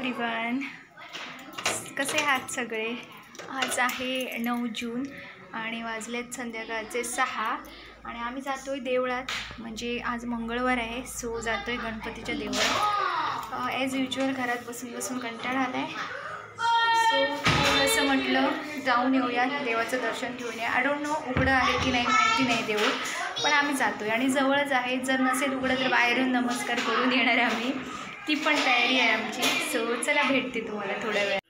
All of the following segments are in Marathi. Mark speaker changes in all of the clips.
Speaker 1: एव्हरीवन, कसे आहात सगळे? आज आहे 9 जून आणि वाजलेत संध्याकाळचे 6 आणि आम्ही जातोय देवळात. म्हणजे आज मंगळवार आहे, सो जातोय गणपतीच्या देवळात. ॲज युज्युअल घरात बसून बसून कंटाळा आला आहे, सो असं म्हटलं जाऊन येऊया, देवाचं दर्शन घेऊन या. आय डोंट नो उघडं आहे की नाही माहिती नाही देऊळ, पण आम्ही जातोय आणि जवळच आहे. जर नसेल उघडं तर बाहेरून नमस्कार करून येणार आहे आम्ही, ती पण तयारी आहे आमची. सो चला भेटते तुम्हाला थोड्या वेळ.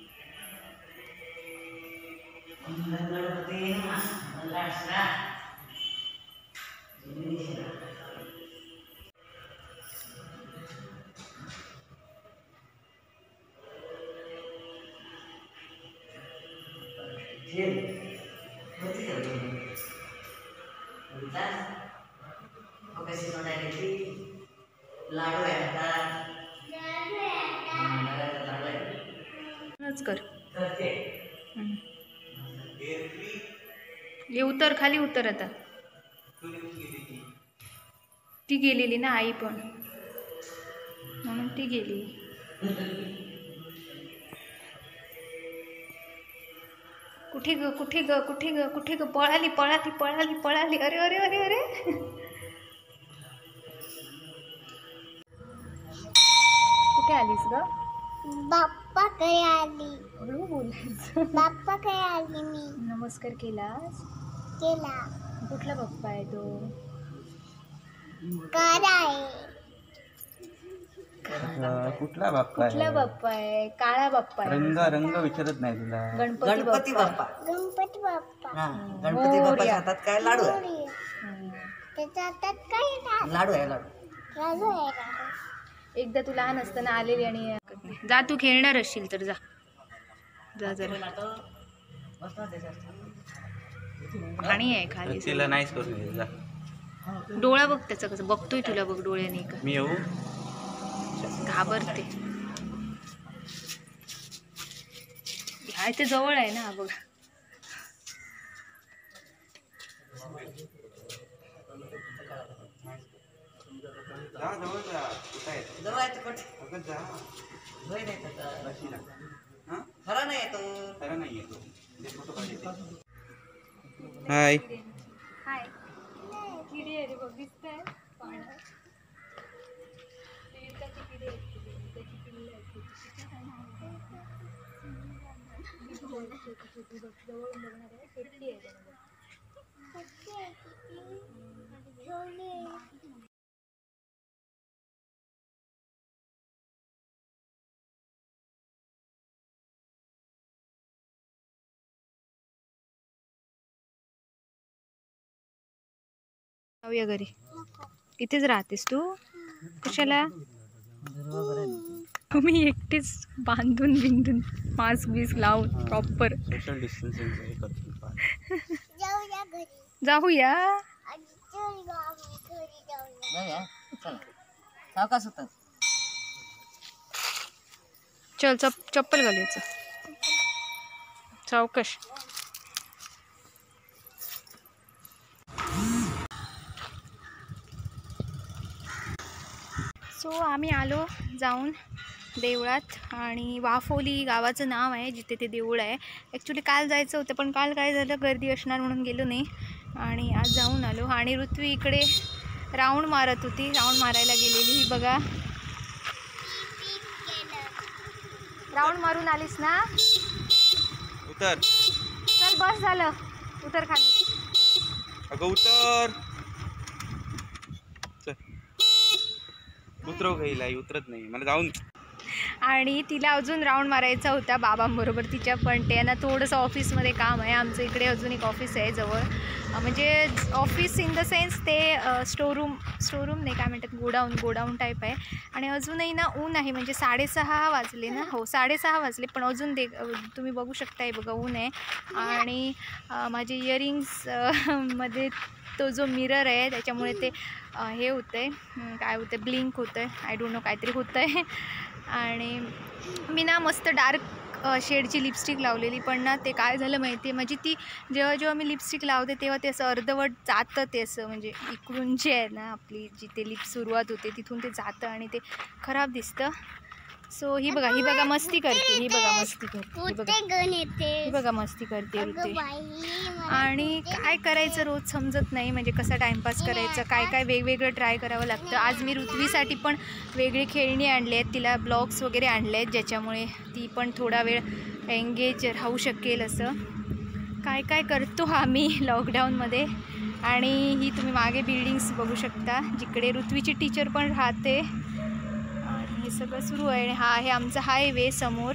Speaker 1: कर ये, उतर खाली उतर. आता ती गेलेली ना आई पण, म्हणून ती गेली. कुठे ग कुठे ग कुठे ग कुठे ग? पळाली पळाली पळाली पळाली. अरे अरे अरे अरे कुठे आलीस ग?
Speaker 2: बाप्पा काय आली.
Speaker 1: हळू बोलायचं.
Speaker 2: बाप्पा काय आली. मी
Speaker 1: नमस्कार केलास?
Speaker 2: केला.
Speaker 1: कुठला बाप्पा आहे तो?
Speaker 2: काळा आहे.
Speaker 3: कुठला बाप्पा?
Speaker 1: कुठला बाप्पा आहे? काळा बाप्पा आहे.
Speaker 3: रंग विचारत नाही तुला.
Speaker 1: गणपती बाप्पा.
Speaker 2: गणपती बाप्पा.
Speaker 4: गणपती बाप्पाच्या हातात काय लाडू आहे?
Speaker 2: त्याच्या हातात काय
Speaker 4: लाडू आहे.
Speaker 2: लाडू आहे.
Speaker 1: एकदा तू लहान असताना आलेली आणि जा, तू खेळणार असशील तर जा जा जरा. पाणी आहे खाली.
Speaker 3: तिला नाहीच करू दे, जा.
Speaker 1: डोळा बघ त्याचा कसं बघतोय तुला, बघ डोळ्याने का.
Speaker 3: मी येऊ?
Speaker 1: घाबरते. ह्या इथे जवळ आहे ना, बघ.
Speaker 3: हाय.
Speaker 1: हाय. किडी आहे रे बघ, दिसतंय पाण्यात. जाऊया घरी. इथेच राहतेस तू? कशाला? मी एकटीच बांधून बिंदून मास्क बीस लावून प्रॉपर
Speaker 3: सोशल डिस्टन्सिंग
Speaker 2: जाऊया घरी.
Speaker 1: जाऊया.
Speaker 4: सावकाश होतात.
Speaker 1: चल चप्पल घालायचं. चौकश. सो आम्ही आलो जाऊन देवळात, आणि वाफोली गावाचं नाव आहे जिथे ते देऊळ आहे. ॲक्च्युली काल जायचं होतं, पण काल काय झालं, गर्दी असणार म्हणून गेलो नाही, आणि आज जाऊन आलो. आणि ऋत्वी इकडे राऊंड मारत होती, राऊंड मारायला गेलेली. ही बघा, राऊंड मारून आलीस ना?
Speaker 3: उतर.
Speaker 1: चल बस झालं, उतर खाली.
Speaker 3: अगं उतर. उतरव घ्यायला, उतरत नाही मला जाऊन.
Speaker 1: आणि तिला अजून राऊंड मारायचा होता बाबांबरोबर तिच्या, पण त्यांना थोडंसं ऑफिसमध्ये काम आहे. आमचं इकडे अजून एक ऑफिस आहे जवळ, म्हणजे ऑफिस इन द सेन्स ते स्टोरूम नाही, काय म्हणतात, गोडाऊन टाईप आहे. आणि अजूनही ना ऊन आहे, म्हणजे 6:30 वाजले ना. हो 6:30 वाजले, पण अजून तुम्ही बघू शकताय बघा, ऊन आहे. आणि माझे इयरिंग्स मध्ये तो जो मिरर आहे त्याच्यामुळे ते हे होतं आहे, काय होतं आहे, ब्लिंक होतं आहे, आय डोंट नो, काहीतरी होतं आहे. आणि मी ना मस्त डार्क शेडची लिपस्टिक लावलेली, पण ना ते काय झालं माहिती आहे, म्हणजे ती जेव्हा मी लिपस्टिक लावते तेव्हा ते असं अर्धवट जातं, ते असं म्हणजे इकडून जे आहे ना आपली जिथे लिप सुरुवात होते तिथून ते जातं आणि ते खराब दिसतं. सो ही बघा मस्ती करते, ही बघा मस्ती करते, ही बघा,
Speaker 2: गण येते.
Speaker 1: ही बघा मस्ती करते
Speaker 2: अगं
Speaker 1: ऋते.
Speaker 2: बाई, मला
Speaker 1: आणि काय करायचं रोज समजत नाही, म्हणजे कसा टाइमपास करायचं, काय काय वेगवेगळं ट्राय करावं लागतं. आज मी ऋत्वीसाठी पण वेगळी खेळणी आणली आहेत, तिला ब्लॉक्स वगैरे आणले आहेत, ज्याच्यामुळे ती पण थोडा वेळ एंगेज राहू शकेल. असं काय काय करतो आम्ही लॉकडाऊनमध्ये. आणि ही तुम्ही मागे बिल्डिंग्स बघू शकता, जिकडे ऋत्वीची टीचर पण राहते. आणि हे सगळं सुरू आहे. आणि हा आहे आमचा हायवे समोर.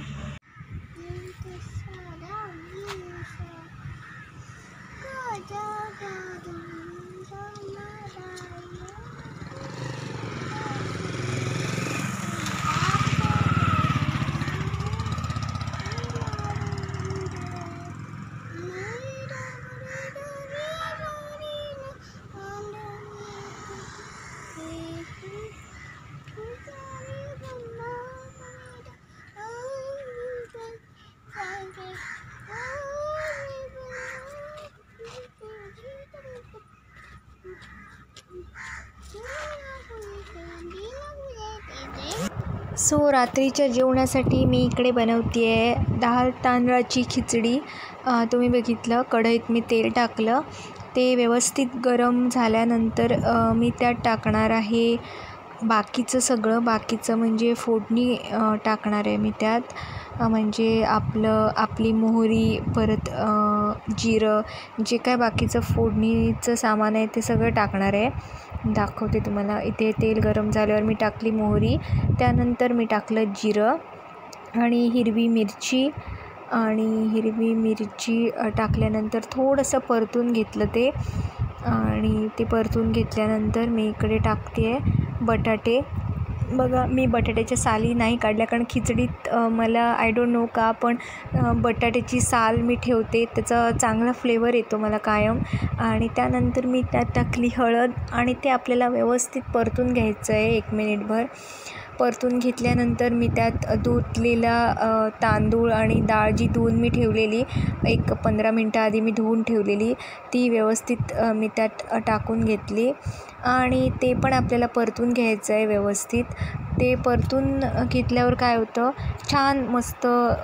Speaker 1: सो रात्रीच्या जेवणासाठी मी इकडे बनवते आहे डाळ तांदळाची खिचडी. तुम्ही बघितलं, कढईत मी तेल टाकलं, ते व्यवस्थित गरम झाल्यानंतर मी त्यात टाकणार आहे बाकीचं सगळं. बाकीचं म्हणजे फोडणी टाकणार आहे मी त्यात. म्हणजे आपली मोहरी, परत जिरं, जे काय बाकीचं फोडणीचं सामान आहे ते सगळं टाकणार आहे. दाखवते तुम्हाला. इथे तेल गरम झाल्यावर मी टाकली मोहरी, त्यानंतर मी टाकलं जिरं आणि हिरवी मिरची. आणि हिरवी मिरची टाकल्यानंतर थोडंसं परतून घेतलं ते. आणि ते परतून घेतल्यानंतर मी इकडे टाकते आहे बटाटे. बघा, मी बटाट्याच्या साली नाही काढल्या, कारण खिचडीत मला आय डोंट नो का पण बटाट्याची साल मी ठेवते, त्याचा चांगला फ्लेवर येतो मला कायम. आणि त्यानंतर मी त्यात टाकली हळद आणि ते आपल्याला व्यवस्थित परतून घ्यायचं आहे 1 मिनिटभर. परतून घेतल्यानंतर मी त्यात धुतलेला तांदूळ आणि डाळ जी धुवून मी ठेवलेली, एक 15 मिनटं आधी मी धुवून ठेवलेली, ती व्यवस्थित मी त्यात टाकून घेतली. आणि ते पण आपल्याला परतून घ्यायचं आहे व्यवस्थित. ते परतून घेतल्यावर काय होतं, छान मस्त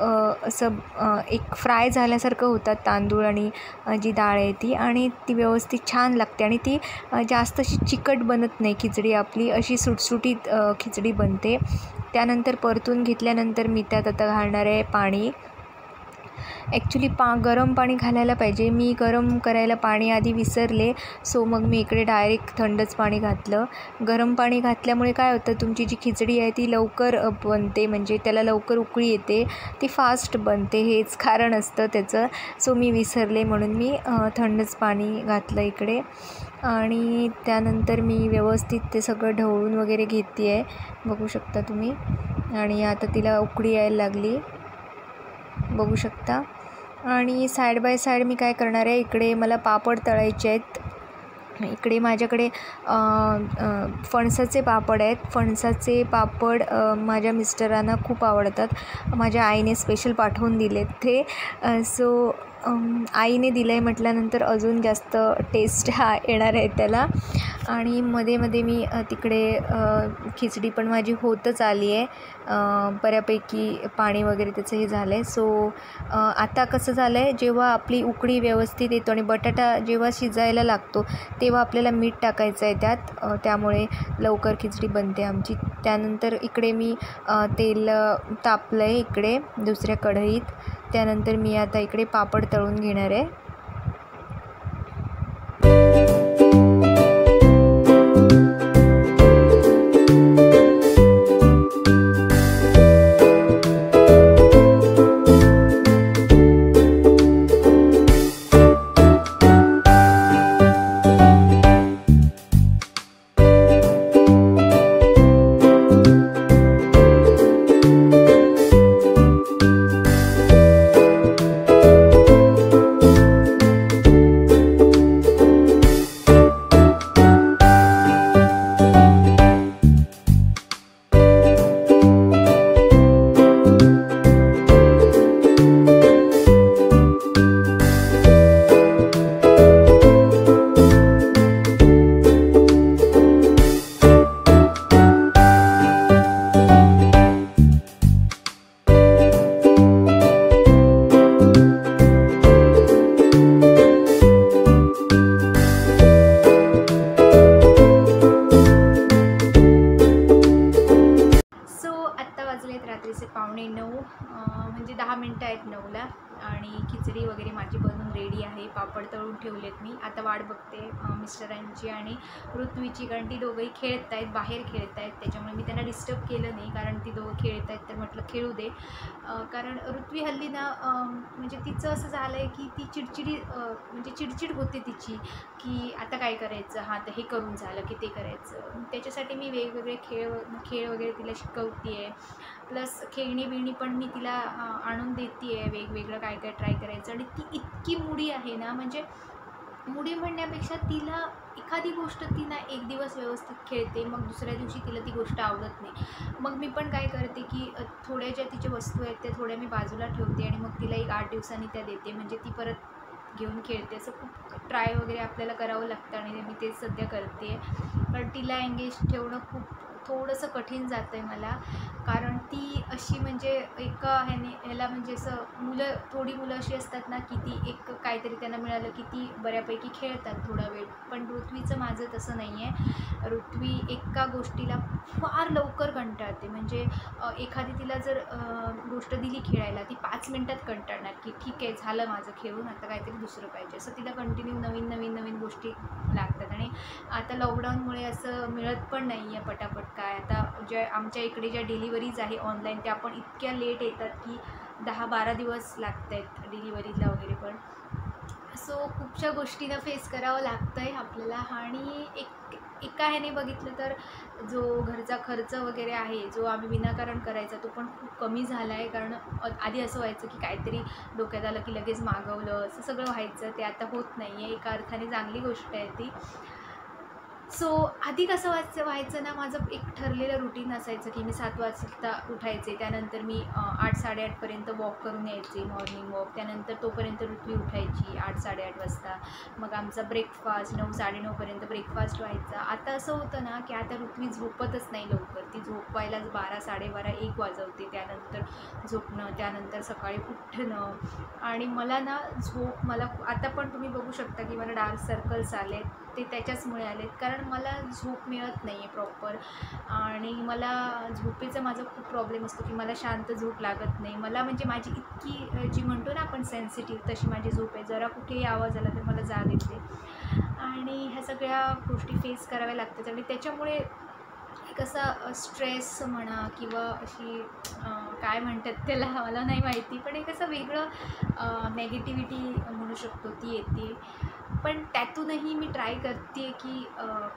Speaker 1: असं एक फ्राय झाल्यासारखं होतात तांदूळ आणि जी डाळ आहे ती. आणि ती व्यवस्थित छान लागते आणि ती जास्त अशी चिकट बनत नाही खिचडी आपली, अशी सुटसुटीत खिचडी बनते. त्यानंतर परतून घेतल्यानंतर मी त्यात आता घालणार आहे पाणी. ॲक्च्युली गरम पाणी घालायला पाहिजे, मी गरम करायला पाणी आधी विसरले. सो मग मी इकडे डायरेक्ट थंडच पाणी घातलं. गरम पाणी घातल्यामुळे काय होतं, तुमची जी खिचडी आहे ती लवकर बनते, म्हणजे त्याला लवकर उकळी येते, ती फास्ट बनते, हेच कारण असतं त्याचं. सो मी विसरले म्हणून मी थंडच पाणी घातलं इकडे. आणि त्यानंतर मी व्यवस्थित ते सगळं ढवळून वगैरे घेते आहे, बघू शकता तुम्ही. आणि आता तिला उकळी यायला लागली, बघू शकता. आणि साईड बाय साईड मी काय करणार आहे, इकडे मला पापड तळायचे आहेत. इकडे माझ्याकडे फणसाचे पापड आहेत. फणसाचे पापड माझ्या मिस्टरांना खूप आवडतात, माझ्या आईने स्पेशल पाठवून दिलेत ते. सो आईने दिलं आहे म्हटल्यानंतर अजून जास्त टेस्ट येणार आहे त्याला. आणि मध्ये मध्ये मी तिकडे खिचडी पण माझी होतच आली आहे, बऱ्यापैकी पाणी वगैरे त्याचं हे झालं आहे. सो आता कसं झालं आहे, जेव्हा आपली उकळी व्यवस्थित येतो आणि बटाटा जेव्हा शिजायला लागतो तेव्हा आपल्याला मीठ टाकायचं आहे त्यात, त्यामुळे लवकर खिचडी बनते आमची. त्यानंतर इकडे मी तेल तापलं आहे इकडे दुसऱ्या कढईत. त्यानंतर मी आता इकडे पापड तळून घेणार आहे. वाजलेत रात्रीचे 8:45, म्हणजे 10 मिनटं आहेत 9ला. आणि खिचडी वगैरे माझी बनवून रेडी आहे. पापड तळून ठेवलेत मी. आता वाट बघते मिस्टरांची आणि ऋत्वीची, कारण ती दोघंही खेळत आहेत, बाहेर खेळत आहेत. त्याच्यामुळे मी त्यांना डिस्टर्ब केलं नाही, कारण ती दोघं खेळत आहेत तर म्हटलं खेळू दे. कारण ऋत्वी हल्ली ना म्हणजे तिचं असं झालं आहे की ती म्हणजे चिडचिड होते तिची, की आता काय करायचं, हां तर हे करून झालं की ते करायचं. त्याच्यासाठी मी वेगवेगळे खेळ वगैरे तिला शिकवते आहे. प्लस खेळणी पण मी तिला आणून देते आहे, वेगवेगळं काय काय ट्राय करायचं. आणि ती इतकी मुडी आहे ना, म्हणजे मुडी म्हणण्यापेक्षा तिला एखादी गोष्ट ती ना एक दिवस व्यवस्थित खेळते, मग दुसऱ्या दिवशी तिला ती गोष्ट आवडत नाही. मग मी पण काय करते की थोड्या ज्या तिच्या वस्तू आहेत त्या थोड्या मी बाजूला ठेवते आणि मग तिला एक 8 दिवसांनी त्या देते, म्हणजे ती परत घेऊन खेळते. असं खूप ट्राय वगैरे आपल्याला करावं लागतं आणि मी ते सध्या करते. पण तिला एंगेज ठेवणं खूप थोडंसं कठीण जातं आहे मला, कारण ती अशी म्हणजे ह्याला म्हणजे असं थोडी मुलं अशी असतात ना की ती एक काहीतरी त्यांना मिळालं की ती बऱ्यापैकी खेळतात थोडा वेळ. पण ऋत्वीचं माझं तसं नाही आहे. ऋत्वी एका गोष्टीला फार लवकर कंटाळते. म्हणजे एखादी तिला जर गोष्ट दिली खेळायला, ती 5 मिनटात कंटाळणार की ठीक आहे झालं माझं खेळून, आता काहीतरी दुसरं पाहिजे. असं तिला कंटिन्यू नवीन गोष्टी लागतात. आणि आता लॉकडाऊनमुळे असं मिळत पण नाही आहे पटापट काय. आता आमच्या इकडे ज्या डिलिव्हरीज आहे ऑनलाईन, त्या पण इतक्या लेट येतात की 10-12 दिवस लागत आहेत डिलिव्हरीला वगैरे. पण सो खूपशा गोष्टींना फेस करावं लागतं आहे आपल्याला. आणि एका ह्याने बघितलं तर जो घरचा खर्च वगैरे आहे, जो आम्ही विनाकारण करायचा, तो पण खूप कमी झाला आहे. कारण आधी असं व्हायचं की काहीतरी डोक्यात आलं की लगेच मागवलं, असं सगळं व्हायचं. ते आता होत नाही आहे. एका अर्थाने चांगली गोष्ट आहे ती. सो आधी कसं व्हायचं ना, माझं एक ठरलेलं रुटीन असायचं की मी 7 वाजता उठायचे, त्यानंतर मी 8-8:30पर्यंत वॉक करून यायचे, मॉर्निंग वॉक. त्यानंतर तोपर्यंत ऋत्वी उठायची 8-8:30 वाजता. मग आमचा ब्रेकफास्ट 9-9:30पर्यंत ब्रेकफास्ट व्हायचा. आता असं होतं ना की आता ऋत्वी झोपतच नाही लवकर. ती झोपायलाच 12-12:30-1 वाजवते. त्यानंतर झोपणं, त्यानंतर सकाळी उठणं. आणि मला ना मला आता पण तुम्ही बघू शकता की मला डार्क सर्कल्स आलेत, ते त्याच्याचमुळे आलेत. कारण मला झोप मिळत नाही आहे प्रॉपर. आणि मला झोपेचा माझा खूप प्रॉब्लेम असतो की मला शांत झोप लागत नाही. मला म्हणजे माझी इतकी जी म्हणतो ना आपण सेन्सिटिव्ह, तशी माझी झोप आहे. जरा कुठेही आवाज आला तर मला जाग येते. आणि ह्या सगळ्या गोष्टी फेस कराव्या लागतात. आणि त्याच्यामुळे एक असा स्ट्रेस म्हणा किंवा अशी काय म्हणतात त्याला मला नाही माहिती, पण एक असं वेगळं नेगेटिव्हिटी म्हणू शकतो ती येते. पण त्यातूनही मी ट्राय करते की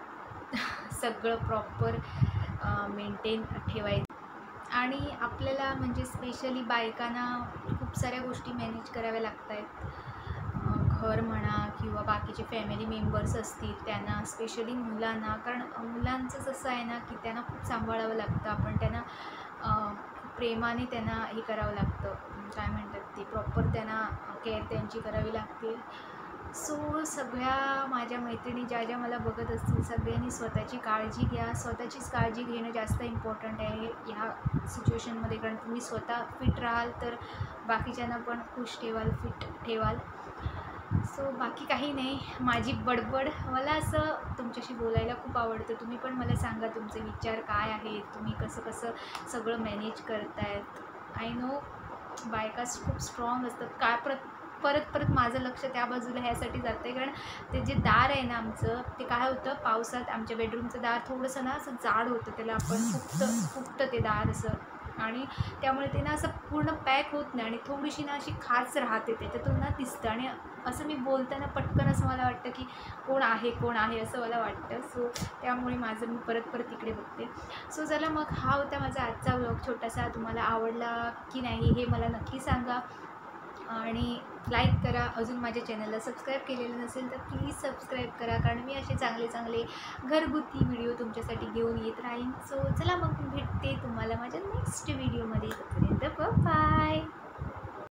Speaker 1: सगळं प्रॉपर मेंटेन ठेवायचं. आणि आपल्याला म्हणजे स्पेशली बायकांना खूप साऱ्या गोष्टी मॅनेज कराव्या लागत आहेत. घर म्हणा किंवा बाकीचे फॅमिली मेंबर्स असतील त्यांना, स्पेशली मुलांना. कारण मुलांचंच असं आहे ना की त्यांना खूप सांभाळावं लागतं. आपण त्यांना प्रेमाने त्यांना हे करावं लागतं, काय म्हणतात ते, प्रॉपर त्यांना केअर त्यांची करावी लागते. सो सगळ्या माझ्या मैत्रिणी ज्या मला बघत असतील, सगळ्यांनी स्वतःची काळजी घ्या. स्वतःचीच काळजी घेणं जास्त इम्पॉर्टंट आहे ह्या सिच्युएशनमध्ये. कारण तुम्ही स्वतः फिट राहाल तर बाकीच्यांना पण खुश ठेवाल, फिट ठेवाल. सो बाकी काही नाही, माझी बडबड. मला असं तुमच्याशी बोलायला खूप आवडतं. तुम्ही पण मला सांगा तुमचे विचार काय आहेत, तुम्ही कसं सगळं मॅनेज करतायत. आय नो बायका खूप स्ट्रॉंग असतात. काय परत माझं लक्ष त्या बाजूला ह्यासाठी जातं आहे, कारण ते जे दार आहे ना आमचं, ते काय होतं पावसात आमच्या बेडरूमचं दार थोडंसं ना असं जाड होतं, त्याला आपण फुगतं ते दार असं. आणि त्यामुळे ते ना असं पूर्ण पॅक होत नाही आणि थोडीशी ना अशी खाच राहते, त्याच्यातून ना दिसतं. आणि असं मी बोलताना पटकन असं मला वाटतं की कोण आहे असं मला वाटतं. सो त्यामुळे माझं मी परत इकडे बघते. सो चला मग, हा होता माझा आजचा व्लॉग छोटासा. तुम्हाला आवडला की नाही हे मला नक्की सांगा. आणि लाईक करा. अजून माझ्या चॅनलला सबस्क्राईब केलेलं नसेल तर प्लीज सबस्क्राईब करा, कारण मी असे चांगले घरगुती व्हिडिओ तुमच्यासाठी घेऊन येत राहीन. सो चला मग, भेटते तुम्हाला माझ्या नेक्स्ट व्हिडिओमध्ये. तोपर्यंत बाय.